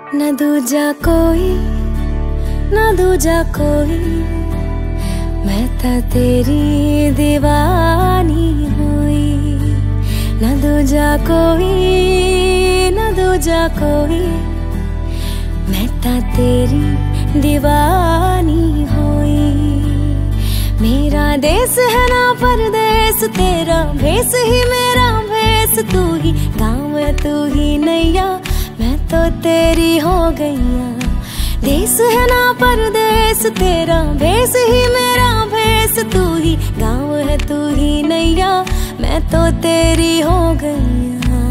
न दूजा कोई, न दूजा कोई, मैं ता तेरी दीवानी हुई। न दूजा कोई, न दूजा कोई, मैं ता तेरी दीवानी हुई। मेरा देश है ना परदेस, तेरा भेस ही मेरा भेस। तू ही गाँव है तू ही नैया, मैं तो तेरी हो गईया। देश है ना परदेस, तेरा भेस ही मेरा भेस। तू ही गाँव है तू ही नैया, मैं तो तेरी हो गईया।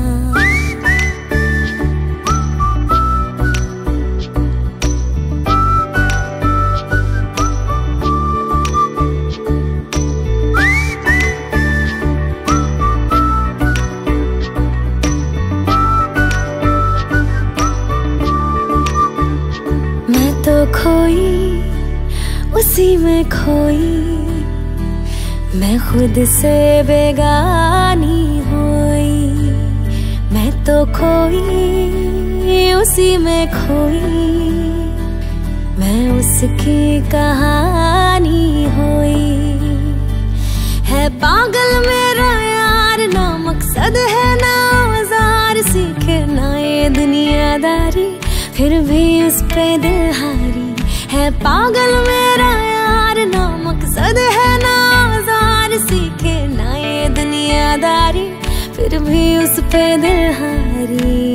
तो खोई उसी में खोई, मैं खुद से बेगानी हुई। मैं तो खोई उसी में खोई, मैं उसकी कहानी हुई। है पागल मेरा यार, ना मकसद है ना औजार। सीखे ना ये दुनियादारी, फिर भी उस पे दिल हारी। है पागल मेरा यार, ना मकसद है ना औजार। सीखे ना ये दुनियादारी, फिर भी उस पे दिल हारी।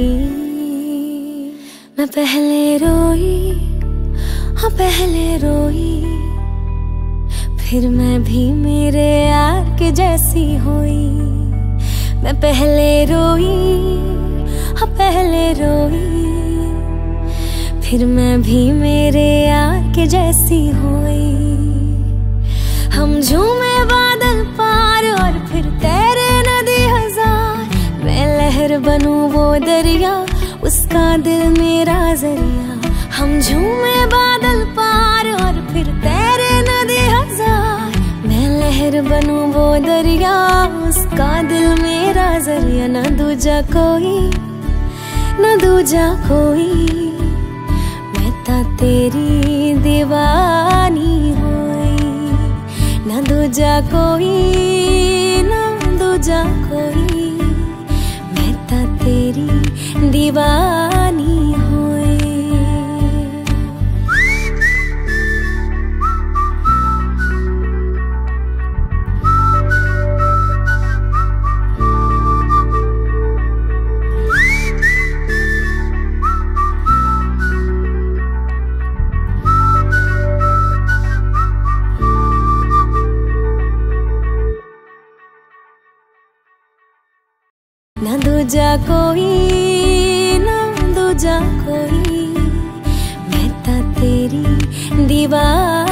मैं पहले रोई, हाँ पहले रोई, फिर मैं भी मेरे यार के जैसी हुई। मैं पहले रोई, हाँ पहले रोई, फिर मैं भी मेरे यार के जैसी हुई। हम झूमे बादल पार और फिर तैरे नदी हजार। मैं लहर बनूं वो दरिया, उसका दिल मेरा जरिया। हम झूमे बादल पार और फिर तैरे नदी हजार। मैं लहर बनूं वो दरिया, उसका दिल मेरा जरिया। न दूजा कोई, न दूजा कोई, ता तेरी दीवानी हुई। न दूजा कोई, न दूजा कोई, मैं ता तेरी दीवानी हुई। न दूजा कोई, न दूजा कोई, मैं ता तेरी दीवार।